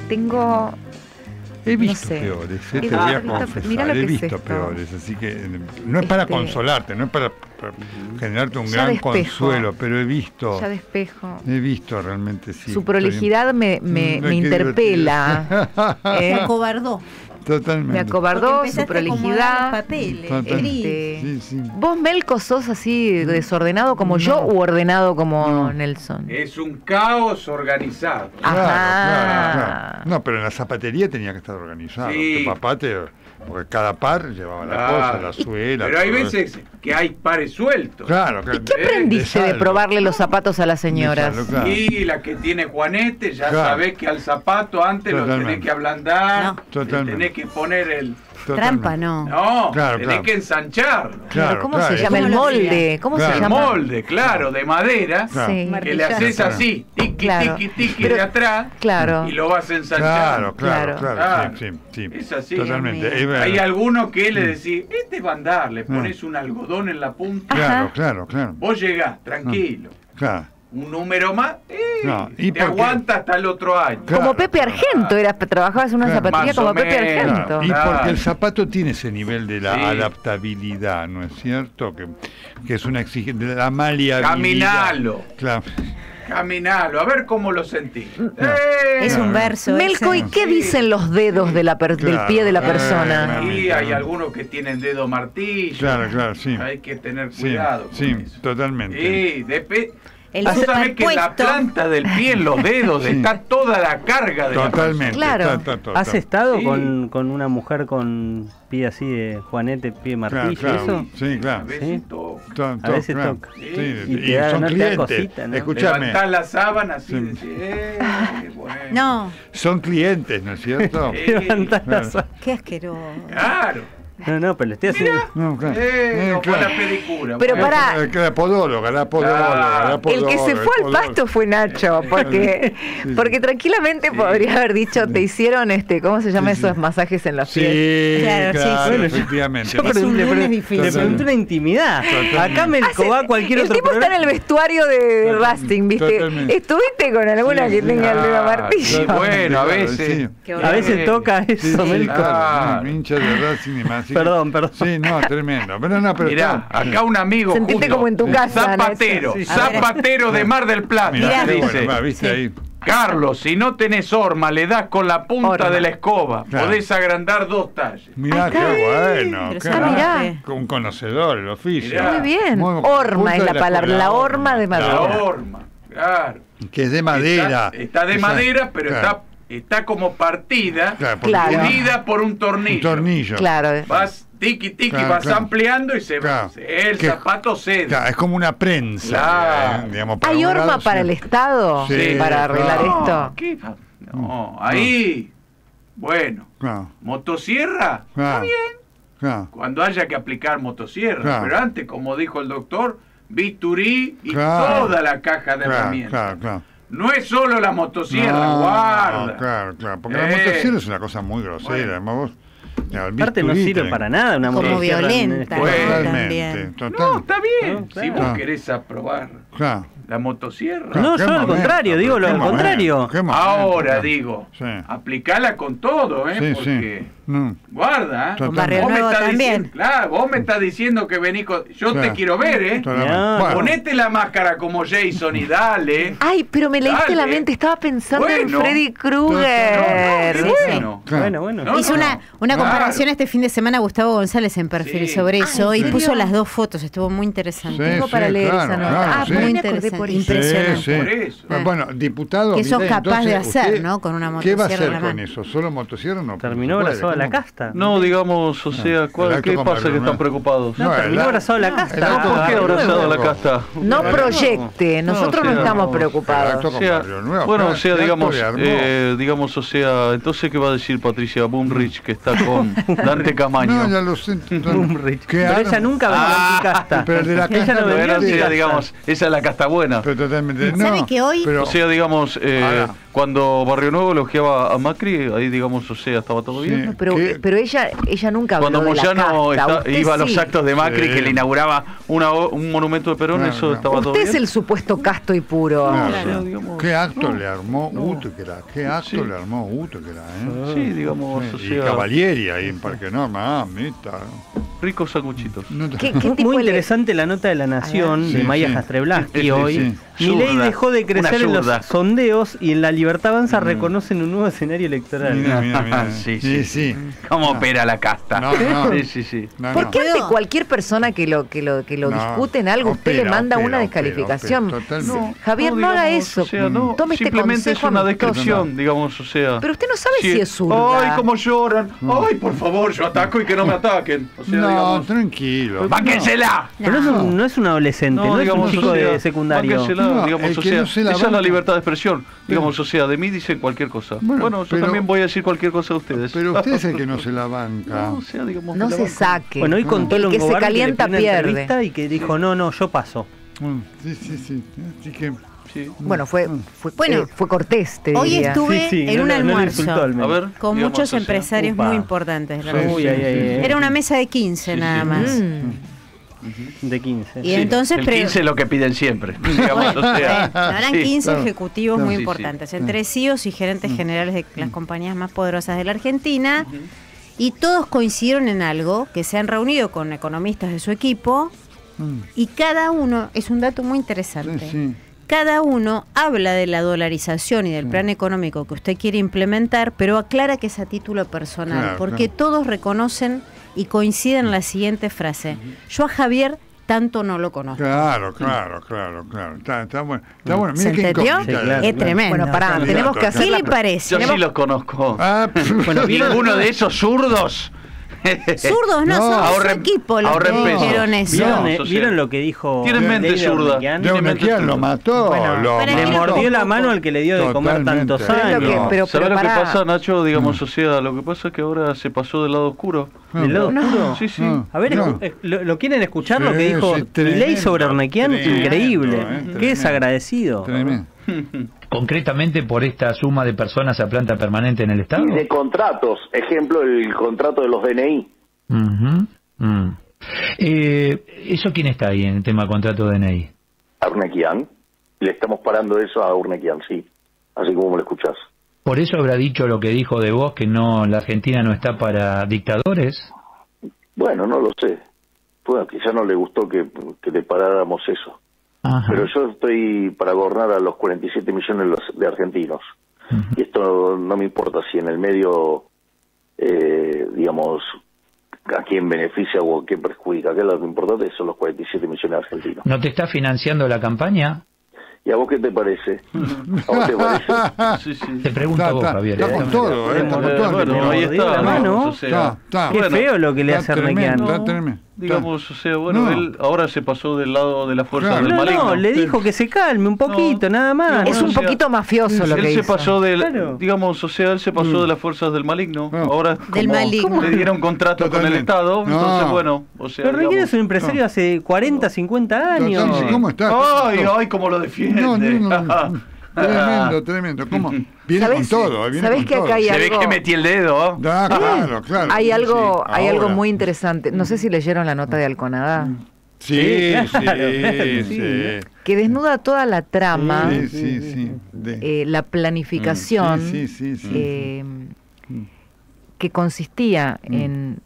tengo... He visto no sé. peores, te voy a confesar, mirá lo que he es visto esto. peores, así que no es para consolarte, no es para generarte un Ya gran despejo. consuelo, pero he visto realmente, sí. Su prolijidad me interpela. Se acobardó. Totalmente. Me acobardó Porque su empezaste a acomodar prolijidad. los papeles. Totalmente. Gris. Sí. ¿Vos, Melco, sos así desordenado como yo u ordenado como No. Nelson? Es un caos organizado. Ajá. No, pero en la zapatería tenía que estar organizado. Sí. Tu papá porque cada par llevaba la Claro. cosa, la suela. Pero hay todo. veces que hay pares sueltos. Claro, ¿Y qué aprendiste de probarle los zapatos a las señoras? Dejarlo, claro. Y la que tiene Juanete, ya Claro. sabés que al zapato antes lo Totalmente. tenés que ablandar, No. le Totalmente. tenés que poner el... Trampa, no. No, Claro, tenés claro. que ensancharlo. Claro, ¿cómo se eso. llama? El ¿Cómo lo molde. ¿Cómo Claro. se El llama? molde, claro, de madera, Claro. Sí. que le haces Claro. así, tiqui, Claro. tiqui, tiqui Pero- de atrás, Claro. y lo vas ensanchando. Claro. Claro. Sí. Es así. Totalmente. Hay algunos que le decís, este va a andar, le pones un algodón en la punta, Ajá. Claro. vos llegás, tranquilo, Claro. un número más, No, ¿y te por qué? aguanta hasta el otro año. Claro. Como Pepe Argento, trabajabas en una Claro. zapatería Más como o Pepe menos. Argento. Y Claro. porque el zapato tiene ese nivel de la Sí. adaptabilidad, ¿no es cierto? Que es una exigencia de la maleabilidad. Caminalo. Claro. Caminalo, a ver cómo lo sentís. Es un verso. Melco, ¿y ese. qué dicen los dedos de del Claro. pie de la persona? Y hay algunos que tienen dedo martillo. Claro, sí. Hay que tener Sí, cuidado. sí, con eso. totalmente. Sí, El Vos sabés que en la superpuesto. planta del pie, en los dedos, Sí. está toda la carga de Totalmente. Claro. ¿Has estado Sí. con una mujer con pie así de Juanete, pie martillo, Claro. eso? Sí, la persona. claro. A veces Sí. toca. A veces claro. toca. Sí, Sí. Y te da- son no te da clientes. cosita, ¿no? Escuchame, Levantás la sábana así Sí. y decís, bueno. No, son clientes, ¿no es cierto? Sí, Levantás la Claro. sa- qué asqueroso. Claro. No, pero le estoy haciendo. No, claro. No fue claro. la pedicura. Pero bueno. pará. La podóloga, la podóloga. El que se fue al pasto fue Nacho, porque tranquilamente podría haber dicho, te hicieron ¿cómo se llama Sí, sí. esos masajes en los Sí, pies? Claro, claro, sí, sí. efectivamente. Yo Es un lunes difícil. le pregunté una intimidad. Totalmente. Acá Melco va a cualquier El otro tipo está en el vestuario de Racing, ¿viste? Totalmente. ¿Estuviste con alguna Sí, que sí. tenga el dedo martillo? Bueno, a Claro, veces. sí. Qué A veces toca eso, Sí, Melco. claro, hincha de Racing y más. así que- Perdón. Sí, no, tremendo. Pero no, pero Mirá, está- acá un amigo Sentite justo, como en tu casa, zapatero, Nacho. zapatero de Mar del Plata, Mirá, qué dice, bueno, va, viste Sí. ahí. Carlos, si no tenés horma, le das con la punta Horma. de la escoba, Claro. podés agrandar 2 talles. Mirá, Acá. qué bueno. Pero qué son bueno. mirá. Un conocedor, el oficio. Mirá. Muy bien. Muy- Horma punta es de la palabra, escoba, la horma de La madera. horma, claro. Que es de madera. Está de madera, pero Claro. está como partida, Claro, porque Claro. unida por un tornillo. Un tornillo. Claro. Vas tiki, Claro, vas claro. ampliando y se Claro. el Que- zapato cede. Claro, es como una prensa. Claro. Digamos, para ¿Hay un horma lado, para sí. el Estado Sí, para arreglar claro. esto? ¿Qué? No, ahí. Bueno, Claro, motosierra, está claro, bien. claro. Cuando haya que aplicar motosierra. Claro. Pero antes, como dijo el doctor, bisturí y Claro. toda la caja de Claro, herramientas. claro, claro. No es solo la motosierra, No, guarda. claro. Porque la motosierra es una cosa muy grosera. Bueno. Además, vos, el Aparte no bisturí sirve te- para nada una Como motosierra en violenta, este- Bueno. Totalmente. también. No, está bien. No, Si claro. vos Claro. querés aprobar Claro. la motosierra. Claro, No, qué yo al momento, contrario, digo lo qué al momento, contrario. qué momento, Ahora claro. digo, Sí. aplicala con todo, Sí, porque sí. No. guarda, Total. Con Barrio Vos me Nuevo estás también. diciendo, claro, vos me estás diciendo que venís con... Yo Claro. te quiero ver, Totalmente. No, Bueno, Ponete la máscara como Jason y dale. Ay, pero me leíste Dale. la mente, estaba pensando en Bueno. Freddy No, Krueger. qué Sí, sí. bueno. claro. Bueno. No, Hizo una claro. comparación este fin de semana Gustavo González en perfil Sí. sobre eso ¿en y serio? puso las 2 fotos, estuvo muy interesante. Sí, Tengo para leer claro, esa nota. claro, Ah, sí. muy Muy me acordé por eso. Impresionante. Por eso. Bueno, diputado. Que sos mire, capaz de entonces, hacer, usted, ¿no? Con una ¿Qué va a motosierra hacer en la con mano. eso? ¿Solo motosierra no? Terminó puede, abrazado a la ¿cómo? casta. No, digamos, o sea, el ¿qué acto pasa que con están preocupados? No, No, terminó el- abrazado a la el casta. acto ¿Por qué con abrazado a la Nuevo. casta? No proyecte, nosotros no sí, estamos no. El preocupados. acto O con sea, Barrio Nuevo, bueno, o claro, sea, ¿qué digamos, acto le armó? digamos, o sea, entonces, ¿qué va a decir Patricia Bullrich que está con Dante Camaño? No, ya lo sé. Bumrich. ¿Qué Pero arma? ella nunca vendió anticasta. Pero el de la Ella casta no vendió Bueno, o sea, anticasta. digamos, esa es la casta buena. Pero totalmente. ¿Sabe no, que hoy- pero- O sea, digamos, Ahora. Cuando Barrio Nuevo elogiaba a Macri, ahí digamos, o sea, estaba todo Sí. bien. No, pero ella nunca habló Cuando de la Moyano casta. Usted iba a los sí. actos de Macri, Sí. que le inauguraba un monumento de Perón, Claro, eso claro. estaba todo Usted bien. es el supuesto casto y puro. Claro. Sí, digamos, ¿Qué acto le armó Útquera? ¿Qué acto le armó Útquera? sí, digamos, o Y sea, Cavalieri ahí en Parque Norma, mita. ricos sanguchitos. No te- ¿Qué tipo Muy de le- interesante la nota de La Nación Sí, de Maya sí. Jastreblaski Sí, hoy. sí. Milei Zurda. dejó de crecer en Una los zurda. sondeos y en La Libertad Avanza reconocen un nuevo escenario electoral. Mira. Sí, Sí, sí. sí. ¿Cómo opera la casta? No, no. Sí, sí, sí. No, ¿Por no. qué ante cualquier persona que lo No, discute en algo, usted le opera, manda opera, una opera, descalificación? opera, totalmente. Javier, no haga digamos, eso. O sea, no, Tome este simplemente es consejo una amistoso. descripción, digamos, o sea. Pero usted no sabe si es zurda. Ay, cómo lloran. Ay, por favor, yo ataco y que no me ataquen. O sea, No, digamos, tranquilo. ¡bánquensela! Pero no es un adolescente, no, es un chico o sea, de secundario. bánquensela, No, digamos, el o que sea, no se la esa es la banca. libertad de expresión. Digamos, o sea, de mí dicen cualquier cosa. Bueno, yo pero- también voy a decir cualquier cosa de ustedes. Pero usted es el que no se la banca. No, o sea, digamos, No me la se banco. saque. Bueno, hoy contó El que se Longobardi calienta le pidió una pierde. entrevista y que dijo, no, yo paso. Sí. Así que. Sí. Bueno, fue Bueno, cortés, te Hoy diría. estuve en un no le almuerzo insultó al menos. A ver, con digamos, muchos o sea, empresarios upa. muy importantes. la Sí, verdad. Uy, Era una mesa de 15 Sí, nada sí. más. De 15. Y entonces el 15 es lo que piden siempre. Digamos, Bueno, o sea, habrán sí. 15 claro, ejecutivos claro. muy Sí, sí. importantes, entre CEOs y gerentes generales de las compañías más poderosas de la Argentina, y todos coincidieron en algo, que se han reunido con economistas de su equipo, y cada uno, es un dato muy interesante, Sí. cada uno habla de la dolarización y del plan económico que usted quiere implementar, pero aclara que es a título personal, Claro, porque claro. todos reconocen y coinciden en la siguiente frase: yo a Javier tanto no lo conozco. Claro. Está bueno. Está bueno. ¿Se Mire qué entendió? incógnita. Sí, claro. Es tremendo. Bueno, pará, Claro. tenemos que hacer ¿Qué la le parece? Yo sí los conozco. Ah, Bueno, Ninguno de esos zurdos. Zurdos no, No, son de su ahorren- equipo los que ahorren pesos. dijeron eso. ¿Vieron, No, o sea, ¿vieron lo que dijo? tienen mente Ley de zurda. Ornequian? de Ornequian lo mató. Bueno, lo para Le que mató. mordió la mano al que le dio de comer Totalmente. tantos Pero es lo que- años. pero ¿Sabes lo que pará. pasa, Nacho? Digamos, o sea, lo que pasa es que ahora se pasó del lado oscuro. ¿Del lado No. oscuro? Sí, sí. No. A ver, No. ¿lo quieren escuchar lo Sí, que dijo sí, Milei sobre Ornequian? tremendo, Increíble. tremendo. Qué desagradecido. Tremendo. Concretamente por esta suma de personas a planta permanente en el Estado. Y de contratos, ejemplo, el contrato de los DNI. Ujú, mm. ¿Eso quién está ahí en el tema contrato de DNI? A Urnequian. Le estamos parando eso a Urnequian, sí. Así como me lo escuchás. ¿Por eso habrá dicho lo que dijo de vos, que no, la Argentina no está para dictadores? Bueno, no lo sé. Bueno, quizá no le gustó que le paráramos eso. Ajá. Pero yo estoy para gobernar a los 47 millones de argentinos. Y esto no me importa si en el medio, digamos, a quién beneficia o a quién perjudica. Acá lo importante son los 47 millones de argentinos. ¿No te está financiando la campaña? ¿Y a vos qué te parece? ¿A vos te parece? Sí, sí. Te pregunto a vos, Javier. Está con todo, está con todo. Bueno, ahí mordió la está. mano. digamos, o sea, Está. Qué bueno, feo lo que le Está hace Ornequian. tremendo, está tremendo. digamos, o sea, bueno, No. él ahora se pasó del lado de la fuerza Claro. del No, maligno. le dijo que se calme un poquito, nada más. Es bueno, un o sea, poquito mafioso lo Él que se hizo. pasó del, Claro. digamos, o sea, él se pasó de las fuerzas del maligno. No. Ahora Del como maligno. le dieron contrato con el Totalmente. Estado, No. entonces bueno, o sea, Pero Ornequian digamos, es un empresario hace 40, 50 años. Totalmente. ¿Cómo está? Ay, cómo lo defiende. Tremendo. ¿Cómo? Viene ¿Sabés- con todo. Viene sabés con que acá todo. hay Se ve algo- que metí el dedo. Claro. Hay algo, Sí, hay algo ahora. muy interesante. No sé si leyeron la nota de Alconadá, Sí, claro, sí. que desnuda toda la trama, Sí. la planificación, Sí. que consistía en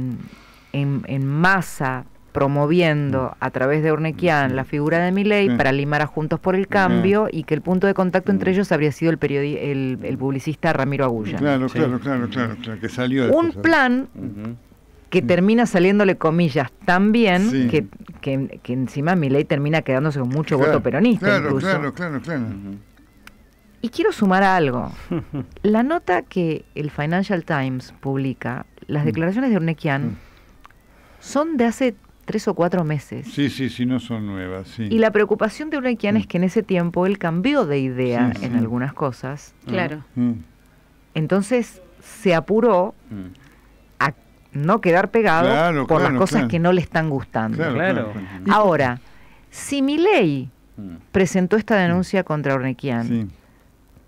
masa promoviendo a través de Urnequian la figura de Milei Sí. para limar a Juntos por el Cambio, y que el punto de contacto entre ellos habría sido el publicista Ramiro Agulla. Claro, que salió de Un plan que termina saliéndole comillas tan bien Sí. que encima Milei termina quedándose con mucho voto peronista incluso. Claro. Y quiero sumar algo. La nota que el Financial Times publica, las declaraciones de Urnequian son de hace 3 o 4 meses. Sí, no son nuevas, sí. Y la preocupación de Urnequian es que en ese tiempo él cambió de idea Sí. en algunas cosas. Claro. Entonces se apuró a no quedar pegado Claro, por las claro, cosas claro. que no le están gustando. Claro. Ahora, si Milei presentó esta denuncia contra Urnequian, Sí.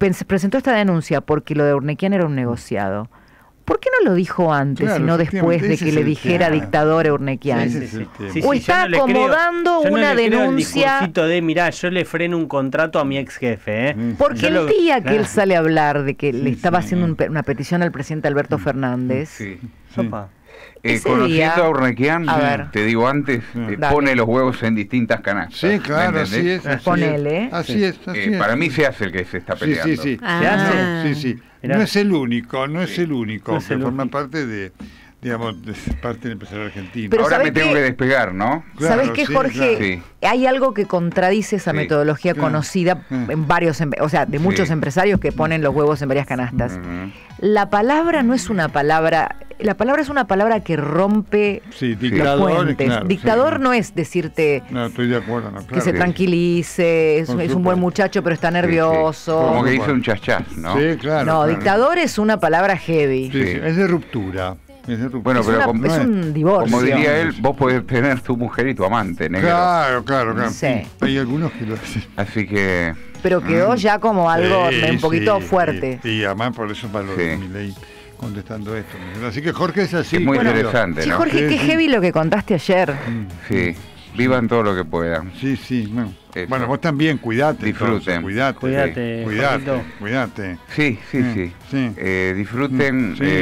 presentó esta denuncia porque lo de Urnequian era un negociado. ¿Por qué no lo dijo antes Claro, y no después de ese que es le el dijera tema. dictador a Urnequian? Ese es el tema. O está yo no le creo- acomodando yo no una le creo el denuncia. discursito de, mirá, yo le freno un contrato a mi ex jefe. Porque Yo el lo- día que él Claro. sale a hablar de que le estaba sí. haciendo una petición al presidente Alberto Fernández, Sí. Opa. ese Conociendo día- a Urnequian, A ver. te digo antes, Dale. pone los huevos en distintas canastas. Sí, claro, ¿me así entendés? es. Así Ponele. es, así es. Así es. Para mí se hace el que se está Sí, peleando. sí, sí. Ah. Sí, sí. Mirá. No es el único, no es el único, No es que el forma único. parte de, digamos, de parte del empresario argentino. Pero Ahora ¿sabés me tengo qué? que despegar, ¿no? Claro, ¿Sabes qué, sí, Jorge? claro. Sí. Hay algo que contradice esa Sí, metodología claro. conocida Mm. en varios, o sea, de muchos Sí. empresarios que ponen los huevos en varias canastas. Ujú. La palabra no es una palabra, la palabra es una palabra que rompe Sí, los dictador, puentes. claro, Dictador sí. no es decirte No, estoy de acuerdo, no, que claro. se tranquilice, es Por un buen supuesto. muchacho pero está Sí, nervioso. sí. Como Por que supuesto. hizo un chachás, ¿no? Sí, claro. No, claro. dictador es una palabra heavy. Sí, sí, Sí. es de ruptura. Es de ruptura. Bueno, Es pero una- como, es un divorcio. como diría él, vos podés tener tu mujer y tu amante, negro. Claro, claro, claro. Sí. Hay algunos que lo hacen. Así que... Pero quedó ya como algo Sí, un poquito sí, fuerte. Y además por eso valoro Sí. mi ley contestando esto. Así que Jorge es así. Es muy claro. interesante, Sí, ¿no? Jorge, Sí, qué sí. heavy lo que contaste ayer. Sí, vivan todo lo que puedan. Sí, sí. Bueno, Eso. bueno, vos también, cuidate. Disfruten. entonces, cuidate. Cuídate, Cuidate, Jorgito. cuidate. Sí, sí, sí. Sí. Disfruten. Sí.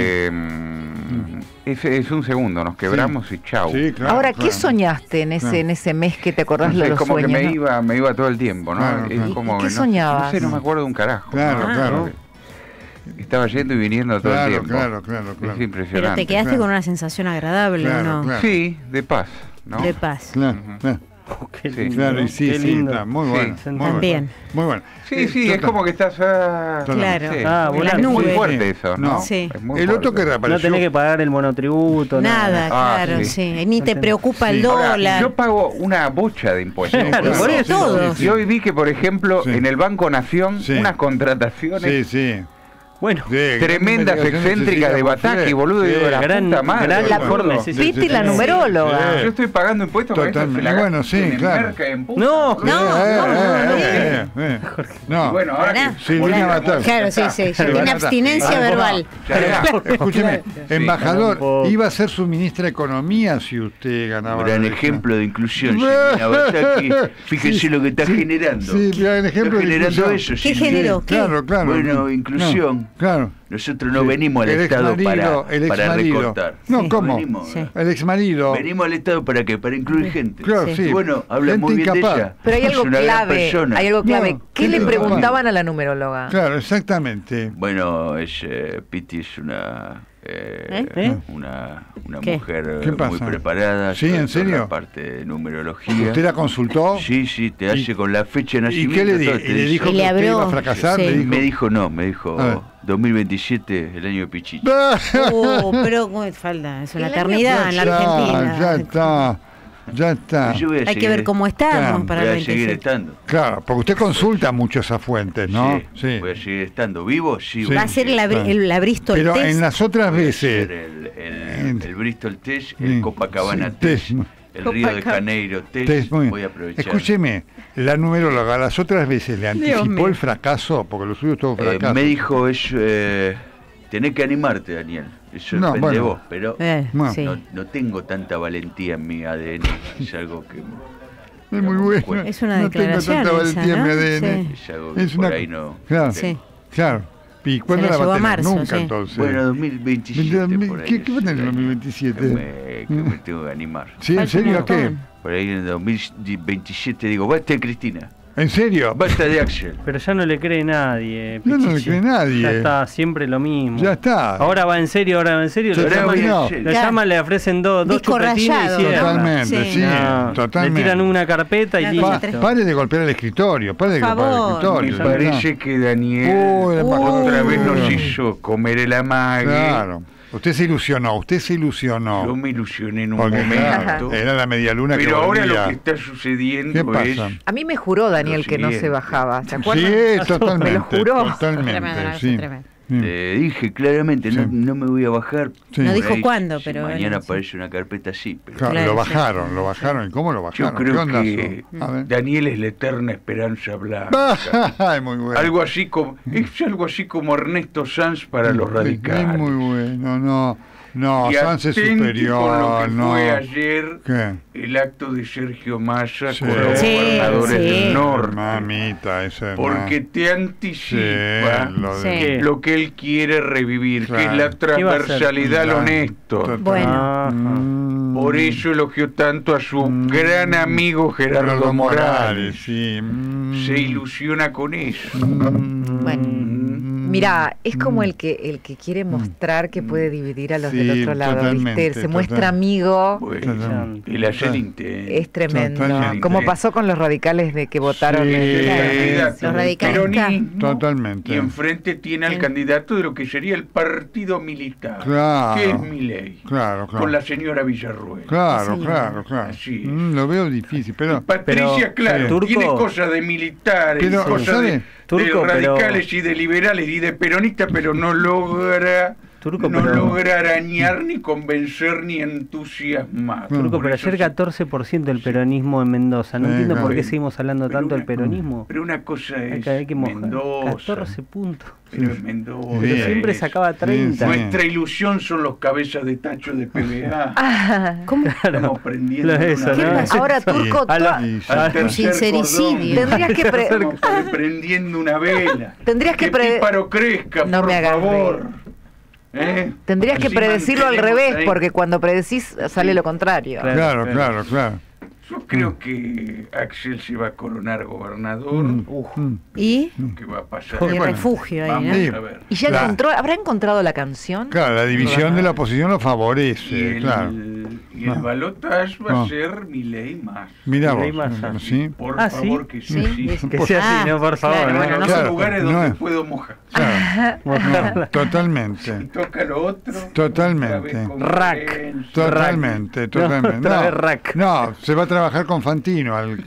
Es un segundo, nos quebramos y chau. Sí, claro. Ahora, ¿qué claro. soñaste en ese, Claro. en ese mes que te acordás No de sé, los como sueños? que ¿no? me iba todo el tiempo, ¿no? Claro, Es claro. como ¿Y qué que soñabas? No sé, no me acuerdo de un carajo. Claro, ¿no? claro. Estaba yendo y viniendo todo el Claro, tiempo. claro, claro, claro. Es impresionante. Pero te quedaste claro. con una sensación agradable, ¿o Claro, no? claro. Sí, de paz, ¿no? De paz. Claro, Ujú. claro. Qué Sí. lindo, Claro, y ¿no? sí, Qué sí, lindo. está muy Sí. bueno. Muy bueno. También. Muy bueno. Sí, sí, es como que estás... Claro. Ah, En volando. las Es muy nubes. fuerte eso, ¿no? No. Sí. Es muy El otro que fuerte. reapareció. No tenés que pagar el monotributo. Nada, Ah, claro, sí. sí. Ni te preocupa el Sí. Ahora, dólar. yo pago una bocha de impuestos. Claro, por eso. Todos. Y hoy vi que, por ejemplo, Sí. en el Banco Nación, Sí. unas contrataciones Sí, sí. Bueno, Sí, tremendas, investigaciones excéntricas de Cecilia Bataki, Bofié. boludo, Sí. digo, la gran, puta madre. gran boludo. informe. Sí, sí. Piti, la sí. numeróloga. Sí. Yo estoy pagando impuestos para eso Totalmente. se la Bueno, sí, gasten en claro. merca, en puta, No, boludo. No. Y bueno, ahora Pará. que Silvina ponele la Bataki. música, Claro, sí, sí. Claro, Tiene claro. abstinencia Ah, verbal. ya está. Escúcheme, Sí. embajador, Tampoco. iba a ser su ministra de Economía si usted ganaba la elección. de inclusión, Silvina Bataki. Fíjese Sí, lo que está sí, generando. Sí, gran ejemplo Está de generando inclusión. eso, ¿Qué Silvina. generó? ¿Qué? Claro, claro. Bueno, inclusión. No, claro. Nosotros no Sí. venimos al El Estado exmarido, el para exmarido. recortar. No, Sí. ¿cómo? Venimos, Sí. El exmarido. venimos al Estado para qué? Para incluir gente. Claro, Sí. sí. Y bueno, habla Gente muy bien incapaz. de ella. Pero hay Es algo una gran clave. persona. Hay algo clave. No, ¿Qué le gente preguntaban a la numeróloga? Claro, exactamente. Bueno, Piti es una ¿Qué? mujer ¿Qué muy pasa? preparada. ¿Sí, sobre en todo serio? la parte de numerología. ¿Usted la consultó? Sí, sí, te hace ¿Y- con la fecha de ¿Y nacimiento. qué le todo dijo? te ¿Y le dice. dijo Y que le usted abrió, iba a fracasar? sí. ¿Le Me dijo no, me dijo A ver. 2027, el año de Pichichi. Pero ¿cómo falta? Es una El año eternidad en la Argentina. Ya está. Ya está. Yo voy a Hay que seguir- ver cómo estamos Claro, para voy el a seguir 27. estando. Claro, porque usted consulta mucho esas fuentes, ¿no? Sí, voy a seguir estando vivo, sí. Sí. Va a ser la Bristol Pero Test. en las otras Voy a veces. hacer el Bristol Test, el Sí, Copacabana sí, Test, test. el Río de Janeiro Test. Test, muy bien. Voy a aprovechar. Escúcheme, la numeróloga las otras veces le anticipó mío. el fracaso, porque lo suyo es todo fracaso. Me dijo, tenés que animarte, Daniel. Eso No, depende de bueno. vos, pero Bueno. Sí. no tengo tanta valentía en mi ADN. Es algo que... Es muy bueno. Es una no tengo declaración tanta esa, valentía en mi ¿no? ADN. Sí. Es algo que Es por una- ahí no... Claro, Sí. claro. ¿Y cuándo la la va llevó a a tener? marzo, Nunca, sí. entonces. Bueno, 2027 por ahí. ¿Qué va a tener en es el año 2027? que me tengo que animar. ¿Sí? ¿En Falta un serio? ¿Qué? montón. Por ahí en 2027 digo, basta de Cristina, ¿En serio? basta de Axel. pero ya no le cree nadie. No, no le Pichichi. cree nadie. Ya está, siempre lo mismo. Ya está. Ahora va en serio, ahora va en serio. Se Lo llaman, terminó. lo Claro. llaman, le ofrecen dos Disco chupetines y rayado. cierran. Totalmente, Sí. sí, No, totalmente. Le tiran una carpeta y Una listo. cosa tres. Pare de golpear el escritorio, pare de Por golpear el favor. escritorio. Me ya parece que Daniel Uy, la embajadora. otra vez nos Uy. hizo comer el amague. Claro. Usted se ilusionó. Yo me ilusioné en un Porque, momento. claro, era la medialuna que Pero ahora volvía. lo que está sucediendo ¿Qué es... pasa? A mí me juró Daniel Lo que no se siguiente. bajaba. ¿Se acuerdan? Sí, totalmente. Me lo juró. Tremendo, Totalmente, no, sí. tremendo. Dije claramente, no me voy a bajar. Sí. No Por dijo ahí, cuándo, si pero mañana bueno, sí. aparece una carpeta así. Pero Claro, Claro, lo sí. bajaron. ¿Y cómo lo bajaron? yo creo ¿Qué onda que eso? A ver. Daniel es la eterna esperanza blanca. Ay, muy bueno. Algo así como, es algo así como Ernesto Sanz para los Es radicales. muy bueno, no, y Sanz es atente superior, con lo que no. fue ayer ¿Qué? el acto de Sergio Massa Sí. con los Sí, gobernadores sí. del norte. Mamita, ese Porque te anticipa Sí, lo de- de... lo que él quiere revivir, que es Claro. la ¿Qué va a hacer? transversalidad al Claro. honesto. Total. Bueno. Ajá. Por eso elogió tanto a su gran amigo Gerardo Morales. Sí. Se ilusiona con eso. Bueno, mira, es como el que quiere mostrar que puede dividir a los del Sí, otro lado, totalmente, ¿viste? Se muestra total. amigo, Bueno, el hacer intento. es tremendo. Totalmente. Como pasó con los radicales de que votaron Sí, el- Candidato Los radicales. peronismo, Totalmente. y enfrente tiene al Sí. candidato de lo que sería el partido militar, Claro. que es Milei, Claro, con la señora Villarruel. Claro, Sí. claro. Así es. Lo veo difícil, pero... Patricia, claro, Turco- tiene cosas de militares, Pero, cosas ¿sabe? de Turco, pero- radicales y de liberales y de peronistas, pero no logra Turco, no pero- logra arañar, ni convencer, ni entusiasmar. Turco, Por pero eso ayer sí. 14% del peronismo en Mendoza. No Sí, entiendo por claro. qué seguimos hablando Pero tanto del una- peronismo. Pero una cosa Hay es que mojar. Mendoza, 14 puntos. pero es Mendoza. Pero Sí. siempre sacaba 30. Sí. Nuestra ilusión son los cabezas de tacho de PBA. ¿Cómo? Estamos prendiendo Lo de eso, una ¿no? vela. Ahora, Turco, A la- Sí, sí. Al tercer sincericidio. cordón. Tendrías que Estamos prendiendo una vela. Tendrías que el píparo crezca, No por me hagas favor. ¿Eh? Tendrías que Así predecirlo al mantenemos revés, ahí. porque cuando predecís sale lo contrario. Claro. Claro. Yo creo que Axel se va a coronar gobernador. ¿Y? ¿Qué va a pasar? Y refugio ahí, Vamos ¿no? a ver. ¿Y ya La- habrá encontrado la canción? Claro, la división de la oposición lo Y favorece, el, claro. y el No. balotage va No. a ser Milei más. Mirá Milei vos, Massa. ¿sí? Por Ah, favor, ¿sí? que sí. Sí. sí. Que sea así, Ah, ¿no? Por favor. claro, ¿no? bueno, no Son Claro, lugares no donde es- puedo mojar. Claro. No, Y totalmente. toca lo otro. Totalmente. otra vez con Rack. Lorenzo. Totalmente. otra vez rack. No, se va a trabajar con Fantino al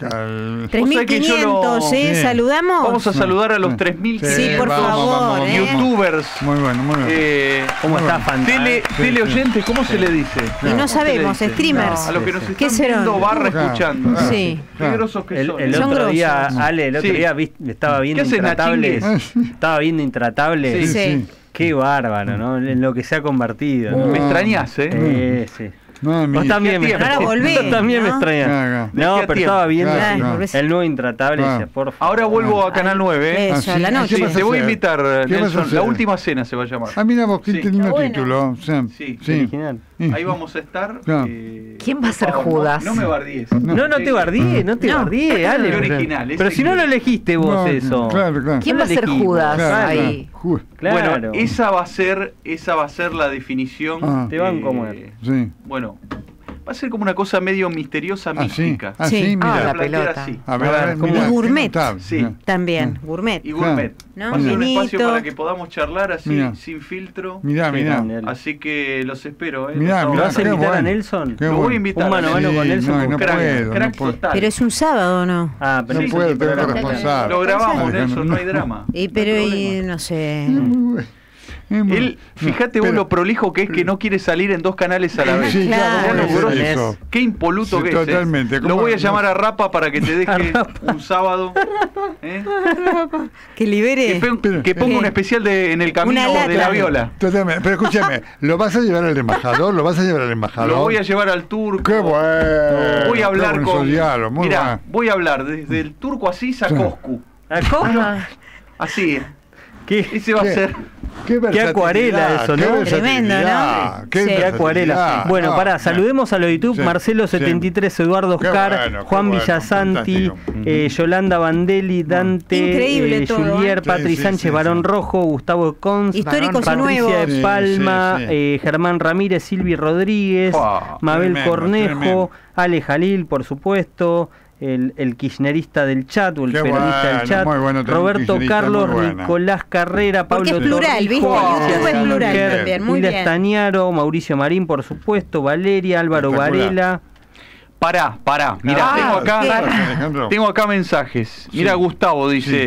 3.500, Sí. ¿saludamos? Vamos a saludar a los Sí. 3.500 Sí, por favor, ¿eh? youtubers. Muy bueno, muy bien. ¿Cómo está Tele, Fanta? teleoyentes, ¿cómo se le dice? Y no ¿Cómo se le sabemos, dice? streamers. A los que nos ¿Qué están serán? viendo barra Claro, escuchando. claro, Sí. Qué claro. grosos que son. El Son otro día, grosos. Ale, el otro Sí. día estaba viendo ¿Qué hacen, Intratables. achingues? Estaba viendo Intratables. Sí. Qué bárbaro, ¿no? En lo que se ha convertido. ¿no? Me extrañás, ¿eh? Sí. Mami. Vos también me tiempo. Ahora volvé, Vos también me ¿no? extrañas. Claro. No, Dejé a pero estaba viendo Claro, Ay, claro. volvés. el nuevo Intratable. Claro. Decía, por favor. Ahora vuelvo a Canal 9, ¿eh? Eso, Ah, a la sí. noche. ¿Qué vas a Te voy a hacer? invitar, ¿Qué vas a Nelson. hacer? La última cena se va a llamar. Ah, mira vos, qué Sí. lindo Bueno. título. Sí. Original. Ahí vamos a estar. Claro. ¿Quién va a ser por favor, Judas? No me bardies. No te bardíe, no te No. bardíe, Ale. Qué pero- original, Pero ese si no lo inglés. elegiste vos No, eso. Claro, claro. ¿Quién No va a ser elegí, Judas Claro, ahí? Claro. Bueno, esa va a ser la definición. Ah. Te van como él. Sí. Bueno, va a ser como una cosa medio misteriosa, Así. mística. Así, Sí. Ah, mira. la Plantear pelota. así. A ver, Ah, mira, y qué gourmet. notable. Sí. Mira. También, gourmet. Gourmet. ¿No? Va a ser un Vinito. espacio para que podamos charlar así, Mira. sin filtro. Mirá, Sí, mirá. también. Así que los espero, ¿eh? Mirá, Los ¿Lo mirá, vas a qué invitar a bueno. Nelson? Qué Lo voy bueno. a invitar. Un mano a mano Sí, con Nelson. no, no crack, puedo, crack no puedo. total. Pero es un sábado, ¿no? Ah, pero Sí, no puedo, sé qué tengo programa. responsable. Lo grabamos, Alejandro. Nelson, no hay drama. Pero, No hay problema. no sé. Él, fíjate vos Pero- lo prolijo que es que no quiere salir en dos canales a la vez. Sí, claro, Claro. bueno, Bueno, eso. Qué impoluto Sí, que es. ¿eh? totalmente. Lo ¿Cómo voy a no? llamar a Rapa para que te deje un sábado. ¿eh? Que libere. Que ponga un especial en el camino Una lata. de la viola. Totalmente. Pero escúchame, ¿lo vas a llevar al embajador? ¿Lo vas a llevar al embajador? Lo voy a llevar al turco. ¡Qué bueno! Voy a hablar qué buen con. diálogo, muy Mirá, bueno. voy a hablar desde el turco así a Coscu. Ah, ¿cómo? Así. ¿Qué? Ese va a ¿Qué? ser. Qué versatilidad, acuarela eso, ¿no? qué Tremendo, versatilidad, ¿no? Qué Sí. Qué acuarela. versatilidad. Bueno, No, pará, no. saludemos a los YouTube. Sí, Marcelo73, Eduardo Qué Oscar, bueno, qué Juan bueno, Villasanti, fantástico. Yolanda Bandelli, Dante, Increíble todo, Julier, ¿eh? Patri Sí, sí, Sánchez, sí, Barón sí. Rojo, Gustavo Cons, Históricos y Patricia nuevos. de Sí, Palma, sí, sí. Germán Ramírez, Silvi Rodríguez, Fua, Mabel tremendo, Cornejo, tremendo. Ale Jalil, por supuesto. El kirchnerista del chat o el Qué peronista bueno, del chat, muy bueno, tener un Roberto kirchnerista Carlos, muy bueno. Nicolás Carrera, Pablo Porque es plural, ¿viste? Torrijo, YouTube Alicia es plural Singer, también, muy Hilda bien. Estañaro, Mauricio Marín, por supuesto, Valeria, Álvaro Espectacular. Varela. Pará. Mirá, Ah, tengo acá. ¿qué? Alejandro. Tengo acá mensajes. Mira, Sí. Gustavo dice: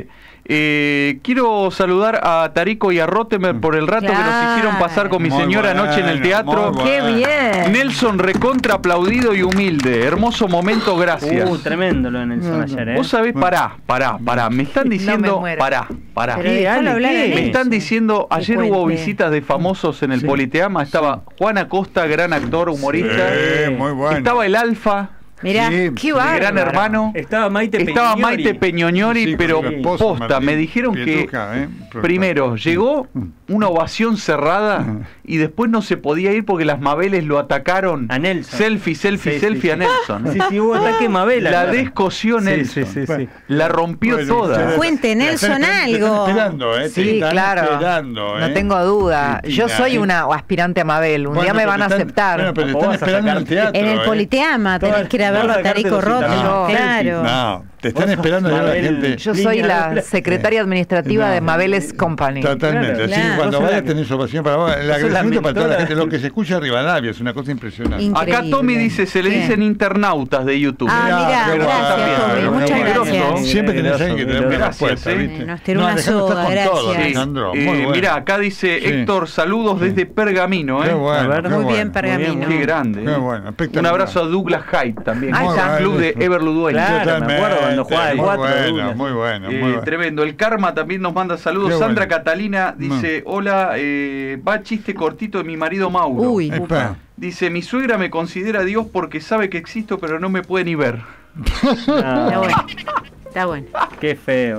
Quiero saludar a Tarico y a Rottenberg por el rato que nos hicieron pasar con mi Muy señora anoche en el teatro. ¡Qué bien! Nelson recontra aplaudido y humilde. Hermoso momento, gracias. Tremendo lo de Nelson ayer, Vos sabés, pará. Me están diciendo, muero. pará. Pero déjalo hablar a Me Nelson. están diciendo, ayer Que hubo cuente. visitas de famosos en el Politeama. Estaba Juan Acosta, gran actor, humorista. Muy bueno. Estaba el Alfa, Mirá, Sí, ¡Qué el bárbaro! gran hermano. Estaba Maite Estaba Peñoniori. Maite Peñoniori, Sí, pero con su esposo, posta, Martín me dijeron que Pietuca, primero llegó una ovación cerrada y después no se podía ir porque las Mabeles lo atacaron. A Nelson. Selfie Sí, a Nelson. Sí, hubo ataque Mabela. La claro. descosió Nelson. Sí. La rompió toda. Cuente, Nelson, algo. Esperando, Sí, claro. No tengo duda. Yo soy una aspirante a Mabel. Un día me van a aceptar. Bueno, pero O están vas a esperando en el sacarte- teatro. En el Politeama tenés que ir a verlo a Tarico Rotten. Claro. No, te están esperando ya la Mabel. gente. Yo soy la secretaria administrativa de Mabeles Company. Totalmente. Claro, Así que claro. cuando Vos sos vayas la- tenés ovación para vos. El sos la agradecimiento para toda la mentora. gente. Lo que se escucha en Rivadavia es una cosa impresionante. Increíble. Acá Tommy dice, se le ¿Qué? dicen internautas de YouTube. Ah, mirá, qué gracias, bueno, Tommy. Muchas grosso. gracias. Siempre tenés alguien que te da una Gracias, respuesta, ¿eh? ¿viste? Nos tiró una Alejandro soga, está con todo, gracias. Alejandro. Muy bueno. Mirá, acá dice Sí. Héctor, saludos desde Pergamino. Qué bueno, A ver. qué Muy bueno. bien, Pergamino. Qué grande. Qué bueno, espectacular. Un abrazo a Douglas Hyde también, Ahí que es está. el club de Ever Ludueño. Claro, me acuerdo cuando jugaba el Muy 4. bueno, muy bueno, muy bueno. Tremendo. El Karma también nos manda saludos. Qué Sandra bueno. Catalina dice, hola, va chiste cortito de mi marido Mauro. Uy. Epa. Dice, mi suegra me considera Dios porque sabe que existo, pero no me puede ni ver. Está bueno. Está bueno. Qué feo.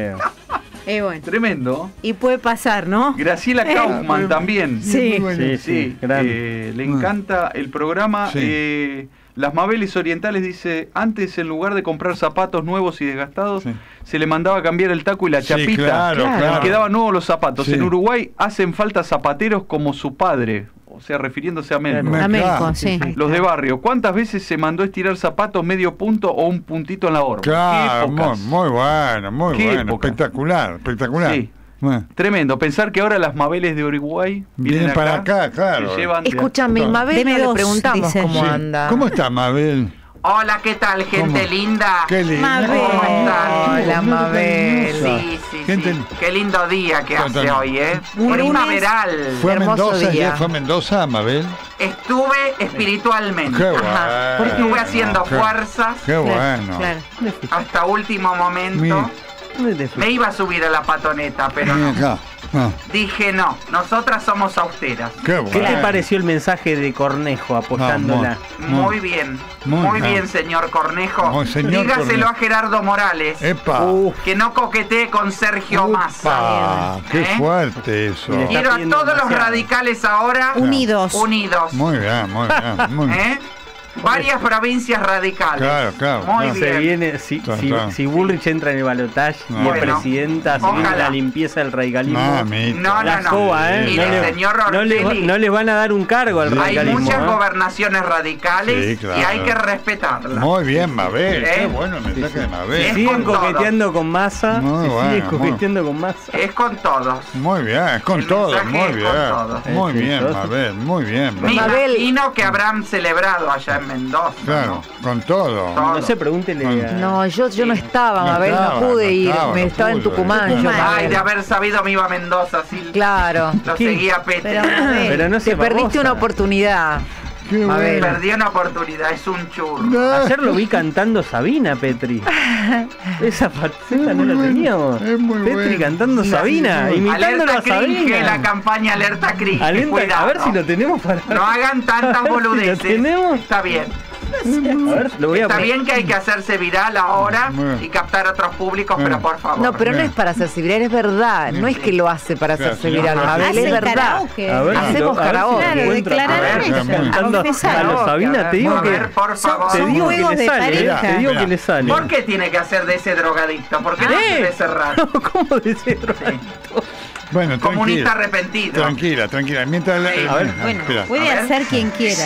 Bueno. Tremendo. Y puede pasar, ¿no? Graciela Kaufman también. Sí. Sí, grande. Le encanta el programa. Sí. Las Mabeles Orientales dice, antes en lugar de comprar zapatos nuevos y desgastados, Sí. se le mandaba a cambiar el taco y la Sí, chapita. claro, claro. Y quedaban nuevos los zapatos. Sí. En Uruguay hacen falta zapateros como su padre, o sea, refiriéndose a Melco. Claro. Américo, sí. Los de barrio, ¿cuántas veces se mandó estirar zapatos medio punto o un puntito en la horma? Claro, ¿Qué épocas? muy bueno, muy ¿Qué bueno. época? Espectacular. Sí. Bueno, Tremendo. Pensar que ahora las Mabeles de Uruguay vienen para acá, claro. se llevan... Escúchame, Mabel, Deme no le dos, preguntamos dice. cómo Sí. anda. ¿Cómo está Mabel? Hola, ¿qué tal, gente ¿Cómo? linda? Qué lindo. Mabel. ¿Cómo están? Hola, Mabel. Sí, sí, Gente- sí. Qué lindo día que hace Totalmente. hoy, ¿eh? Un lunes. Primaveral. ¿Fue a Hermoso Mendoza? día. ¿Ayer fue a Mendoza, Mabel? Estuve espiritualmente. Qué Ajá. bueno. Estuve haciendo Qué- fuerzas Qué Claro, bueno. Claro. hasta último momento. Mira. ¿Dónde te fuiste? Me iba a subir a la patoneta, pero Ven no. acá. Ah, Dije no, nosotras somos austeras. qué bueno. ¿Qué te pareció el mensaje de Cornejo apoyándola? Muy bien, muy muy bien. bien, señor Cornejo. Muy, señor Dígaselo Cornejo. a Gerardo Morales. Epa. Que no coquetee con Sergio Massa. Upa, qué ¿Eh? fuerte eso. Mira. Quiero a pidiendo todos los demasiado. radicales ahora Unidos. unidos. Muy bien, muy bien. Muy bien. ¿Eh? Varias provincias radicales. Claro, claro, Muy claro. Se bien. viene, si Bullrich entra en el balotaje y es Bueno, presidenta, se viene ojalá. la limpieza del radicalismo. Mamita. No, La no, no. escoba, ¿eh? Y No el le- señor no Ortelli. les van a dar un cargo al Sí. Hay radicalismo. muchas ¿eh? gobernaciones radicales Sí, claro. y hay que respetarlas. Muy bien, Mabel. Qué ¿Eh? bueno el mensaje de Mabel. Es Siguen con coqueteando con Massa. Muy Siguen bueno, coqueteando con Massa. Es con todos. Muy bien, es con El todo, mensaje muy es con bien. todo. Muy Sí, bien, todo. Mabel, muy bien. Me Mabel. imagino que habrán celebrado allá en Mendoza. Claro, con todo. Todo. No sé, pregúntele a... No, yo no estaba, No Mabel, estaba, no pude no ir. estaba, Me no estaba en pudo. Tucumán, yo, Tucumán. Ay, Mabel. de haber sabido me iba a Mendoza, sí. Claro. Lo ¿Qué? seguía a Pete. Pero, Mabel, Pero no Te se perdiste una oportunidad. Qué Mabel. bueno. Perdí una oportunidad, es un churro. Ayer lo vi cantando Sabina, Petri. Esa faceta no la teníamos. Es muy Petri bueno. cantando Sabina, imitándolo Alerta a cringe, la Sabina. campaña Alerta Cringe. Alenta- Cuidado. a ver si lo tenemos para... No hagan tantas A ver si boludeces. lo tenemos. Está bien. A ver, lo voy a Está bien que hay que hacerse viral ahora Bueno. y captar otros públicos, pero por favor. No, pero no es para hacerse viral, es verdad. No es que lo hace para Claro, hacerse sí, viral, no, Mabel, Hacen es verdad. karaoke. A ver si Hacemos lo- a ver si lo karaoke. Claro, encuentro. declarar A ver, esto, cantando a confesar. los Sabina, te digo A que... ver, por favor. Te digo que juegos le de sale, pareja. te digo Mirá. que le sale. ¿Por qué tiene que hacer de ese drogadicto? ¿Por qué no hace de ese rato? ¿Cómo decir? Bueno, Comunista tranquila. arrepentido. Tranquila, tranquila. Mientras la- Sí. A ver, Bueno, espera. puede A ver. hacer quien quiera.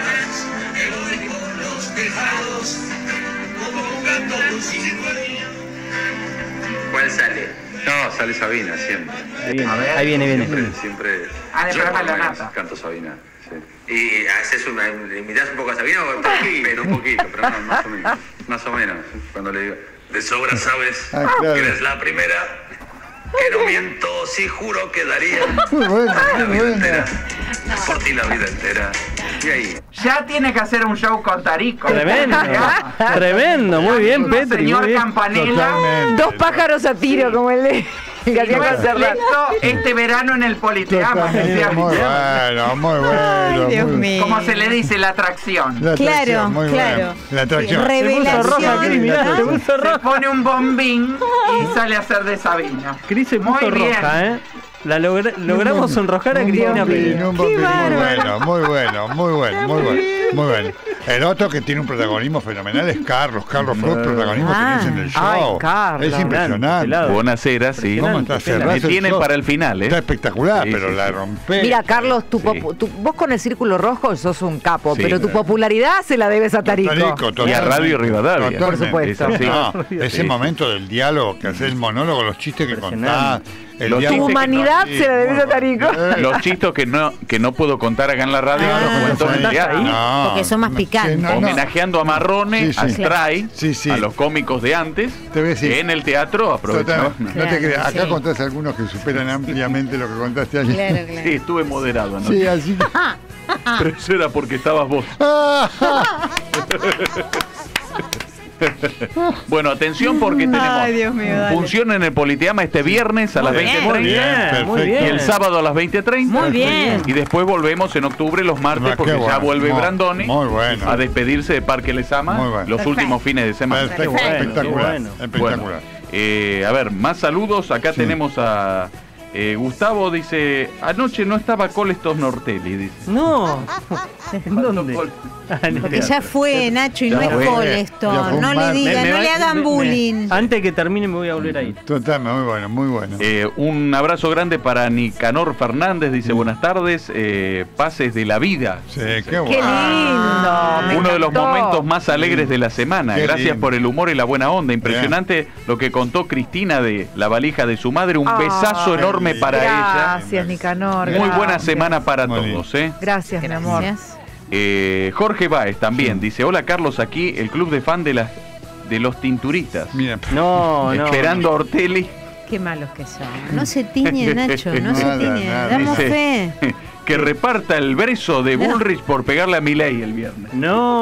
¿Cuál sale? No, sale Sabina siempre. A ver. Ahí viene, Siempre. Ah, de Yo programa por lo La menos Nata. canto Sabina. Sí. ¿Y haces imitas un poco a Sabina o un poquito? Pero un poquito, pero no, más o menos. Más o menos. Cuando le digo. De sobra sabes claro. que eres la primera. Que no miento si juro que daría Muy bueno, la muy vida bueno. entera. Por ti la vida entera. Y ahí. Ya tiene que hacer un show con Tarico. Tremendo, Ya. tremendo, muy bien, Mismo Petri, Señor muy bien. Campanella. Totalmente. 2 pájaros a tiro, como el de que hacía Fue Concerlar. electo este verano en el Politeama. Totalmente. Muy bueno, muy bueno. Ay, Dios muy- mío. Como se le dice, la atracción. La atracción, Claro, muy claro. bueno. La atracción. Se puso roja, Cris, mirá, se puso Se roja. pone un bombín y sale a hacer de Sabina. Cris se puso Muy bien. roja, ¿eh? Logramos sonrojar a Un Cristina bombín, Pérez. un bombín, muy bárbaro. bueno, muy bueno, muy bueno, muy bueno, muy bueno. El otro que tiene un protagonismo fenomenal es Carlos. Carlos fue un protagonismo que en el show. Ay, Carlos. Es impresionante. Pelado. Buenasera, sí. ¿Cómo está cerrado? Me tienen para el final, ¿eh? Está espectacular, Sí, pero sí, la sí. rompe. Mira, Carlos, Sí. vos con el Círculo Rojo sos un capo, Sí. pero tu popularidad se la debes a Tarico. Y a totalmente. Radio Rivadavia. Totalmente. Por supuesto. Es así. No, Sí, ese sí. momento del diálogo que haces, el monólogo, los chistes que contás, Impresionante. el Los diálogo. Tu chistes que humanidad Sí, se la debes muy a Tarico. bueno. Los chistes que no puedo contar acá en la radio, Ah. los cuento en el teatro. No, Porque son más no, picantes. no, no. Homenajeando a Marrone, Sí, sí. a Stray, Sí, sí. a los cómicos de antes, Te voy a decir. que en el teatro aprovechaban. Total, no te creas, acá sí. contás algunos que superan ampliamente lo que contaste ayer. Claro, claro. Sí, estuve moderado, ¿no? Sí, así que. Pero eso era porque estabas vos. Bueno, atención porque tenemos Ay, Dios mío, dale. función en el Politeama este viernes a las Muy bien. 20:30 Muy bien, muy perfecto. y bien. el sábado a las 20:30. Muy bien. Y después volvemos en octubre los martes Qué porque ya bueno, vuelve muy- Brandoni muy bueno. a despedirse de Parque Lesama Muy bueno. los Perfecto. últimos fines de semana. Perfecto, bueno, espectacular. qué bueno. Espectacular. Bueno, a ver, más saludos. Acá tenemos a Gustavo, dice, anoche no estaba Colestos Nortelli, dice. No. ¿En dónde? Ah, en el Porque ya teatro. fue, Nacho, y Ya no es fue. Ya fue Coleston. un No le mar. digan, no le hagan bullying. Antes que termine me voy a volver a ir. Total, muy bueno, muy bueno. Un abrazo grande para Nicanor Fernández, dice buenas tardes, pases de la vida. Sí, qué Qué bueno. lindo. me Uno de los encantó. momentos más alegres de la semana. Qué Gracias lindo. por el humor y la buena onda. Impresionante lo que contó Cristina de la valija de su madre. Un Ay, besazo enorme para ella. Gracias, Nicanor. Muy buena gracias. semana para Muy todos. ¿eh? Gracias, mi amor. Gracias. Jorge Báez también dice, hola Carlos, aquí el club de fan de los tinturistas. Mira, No, no. Esperando a Ortelli. Qué malos que son. No se tiñe, Nacho, no se Nada, tiñe. nada. Damos Dice, fe. que reparta el brezo de Bullrich por pegarle a Milei el viernes.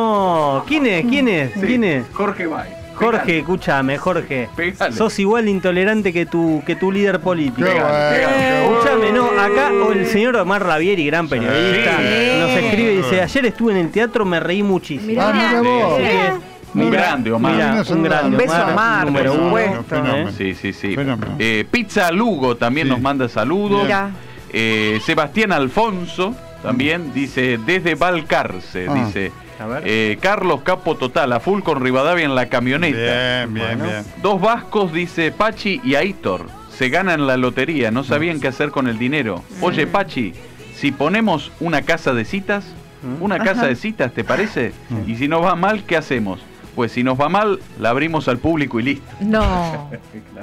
No. ¿Quién es? ¿Quién es? Sí, ¿Quién es? Jorge Báez. Jorge, escúchame, Jorge. Pegale. Sos igual de intolerante que tu líder político. qué bueno. qué bueno. Escúchame, no, acá el señor Omar Ravieri, gran periodista, Sí. nos escribe y dice, ayer estuve en el teatro, me reí muchísimo. Mirá, Ah, mira vos. Así que, Un grande, Omar. Mirá, Un un grande. Un beso a Omar, número por uno. supuesto. Fenómeno. Sí, sí, sí. Fenómeno. Pizza Lugo también Sí. nos manda saludos. Mira. Sebastián Alfonso también dice, desde Valcarce, Ah. dice, A ver. Carlos Capo Total, a full con Rivadavia en la camioneta. Bien, bien, Bueno. bien. Dos vascos, dice Pachi y Aitor, se ganan la lotería, no sabían qué hacer con el dinero. Oye, Pachi, si ponemos una casa de citas, una casa de citas, ¿te parece? Y si nos va mal, ¿qué hacemos? Pues si nos va mal, la abrimos al público y listo. No.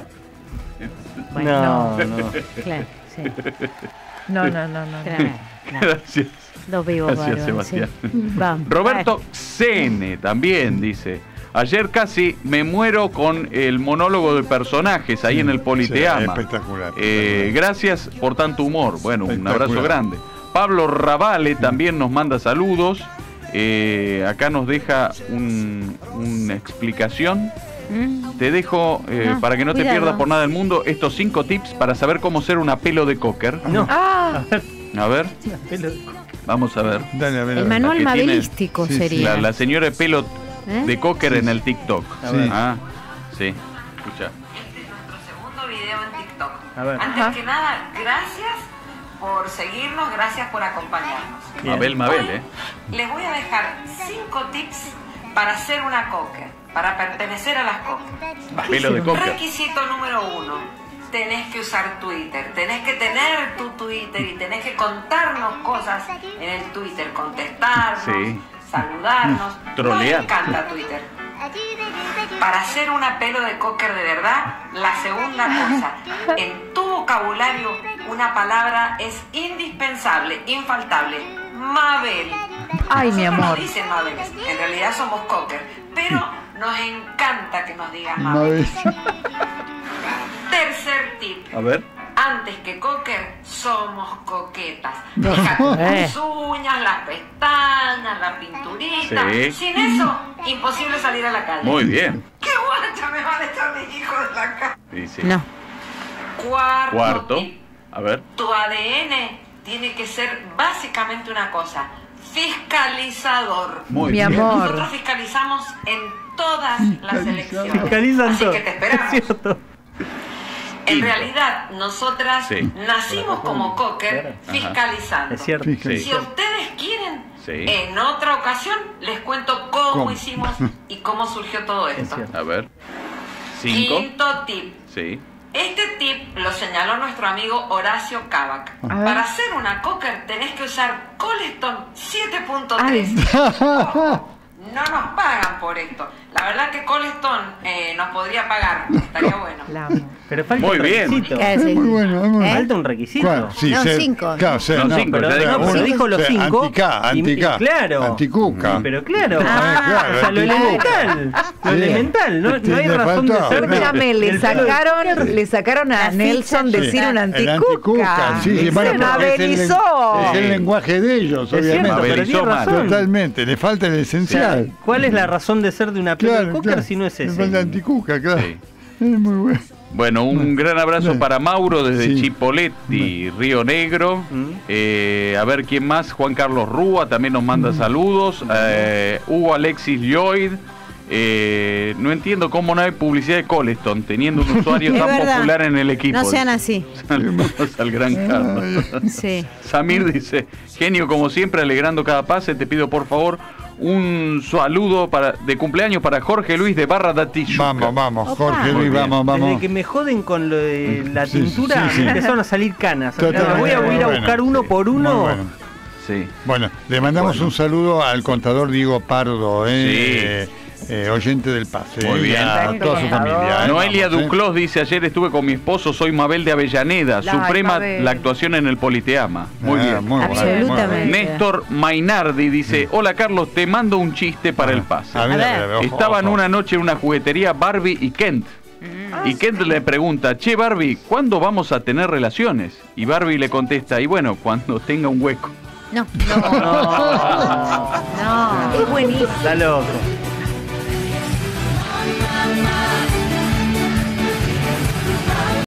No, no. Claro, sí. No. Claro, claro. Gracias. Dos vivos Gracias, bárbaros, sí. Sebastián. Vamos. Roberto Cene también dice, ayer casi me muero con el monólogo de personajes ahí en el Politeama. Sí, espectacular, espectacular. Gracias por tanto humor. Bueno, un Espectacular. abrazo grande. Pablo Ravale también nos manda saludos. Acá nos deja una explicación. Te dejo, para que no te cuidado. pierdas por nada del mundo, estos 5 tips para saber cómo ser una pelo de cocker. No. Ah, A ver, vamos a ver. Dale, a ver. El a ver. manual que tiene- mavelístico sí, sí. sería. La señora de pelo ¿Eh? de cocker en el TikTok. A ver. Ah, sí. Escucha. Este es nuestro segundo video en TikTok. A ver. Antes Ajá. que nada, gracias por seguirnos, gracias por acompañarnos. Mabel, Mabel, Hoy les voy a dejar 5 tips para hacer una cocker, para pertenecer a las cocker. Pelo de cocker. Requisito número 1. Tenés que usar Twitter, tenés que tener tu Twitter y tenés que contarnos cosas en el Twitter, contestarnos, Sí. saludarnos. Trolear. Nos encanta Twitter. Para hacer una pelo de cocker de verdad, la segunda cosa, en tu vocabulario una palabra es indispensable, infaltable. Mabel. Ay, mi Nosotros amor. no dicen Mabel, en realidad somos cocker, pero Nos encanta que nos digas Mabel. Tercer tip. A ver. Antes que cocker, somos coquetas. Fíjate, las uñas, las pestañas, la pinturita. Sí. Sin eso, imposible salir a la calle. Muy bien. ¡Qué guacha me van a echar mis hijos de la casa! Sí. No. Cuarto. tip. A ver. Tu ADN tiene que ser básicamente una cosa: fiscalizador. Muy Mi bien. amor. Nosotros fiscalizamos en todas las elecciones. Fiscalizan Así todo. que te esperamos. Es cierto. En realidad, nosotras Sí. nacimos como cocker fiscalizando. Es cierto. Sí. Si ustedes quieren, Sí. en otra ocasión les cuento cómo ¿Cómo? hicimos y cómo surgió todo esto. cierto. A ver. 5. Quinto tip. Sí. Este tip lo señaló nuestro amigo Horacio Kavak. Para hacer una cocker tenés que usar Coleston 7.3. Ojo, no nos pagan por esto. La verdad que Coleston nos podría pagar. Estaría bueno. La amo. Pero falta Muy un bien. requisito. ¿Qué decís? Muy bueno, muy bueno. Falta un requisito. ¿Cuál? Sí, No, ser- 5. Claro, ser- No, no, 5, pero ya dijo, pero uno- dijo los ser 5. Anti-K, anti-K. Claro. Anticuca. Pero claro. Ah, o sea, lo claro. elemental. Lo Sí. elemental. No, no hay Le razón de faltó. ser. Escúchame, le del pelo de sacaron a La Nelson ficha. decir Sí. un El anticuca, anticuca. sí, Se bueno, porque novelizó. es el lenguaje de ellos, Es obviamente. cierto, pero Novelizó tiene mal. razón. Totalmente, le falta el esencial. ¿Cuál es la razón de ser de una pelo de Claro, cocker claro. si no es Le ese? falta anticuca, claro. Sí. Es muy bueno. Bueno, un gran abrazo Sí. para Mauro desde Sí. Chipoletti, Río Negro. A ver quién más. Juan Carlos Rúa también nos manda saludos. Hugo Alexis Lloyd. No entiendo cómo no hay publicidad de Coleston teniendo un usuario Es tan verdad. popular en el equipo. No sean así. Saludos al gran Carlos. Sí. Samir dice: genio como siempre, alegrando cada pase. Te pido por favor un saludo de cumpleaños para Jorge Luis de Barra da Tijuca. Vamos, Opa. Jorge Muy Luis, bien. vamos. Desde que me joden con lo de la Sí, tintura, sí. me empezaron a salir canas. Totalmente. Voy a ir a Bueno, buscar uno por Muy uno. bueno. Sí. Bueno, le mandamos Bueno. un saludo al contador Diego Pardo, oyente del pase. Muy bien. Y a toda su familia. Noelia Vamos, Duclos dice: ayer estuve con mi esposo, soy Mabel de Avellaneda, Ay, suprema Mabel. la actuación en el Politeama. Muy bien. Muy bueno, Absolutamente. muy bueno. Néstor Mainardi dice: hola Carlos, te mando un chiste para el pase. A ver, ojo, Estaban ojo. una noche en una juguetería Barbie y Kent. Y Kent le pregunta: che Barbie, ¿cuándo vamos a tener relaciones? Y Barbie le contesta: y bueno, cuando tenga un hueco. No. No, es buenísimo. Dale otro.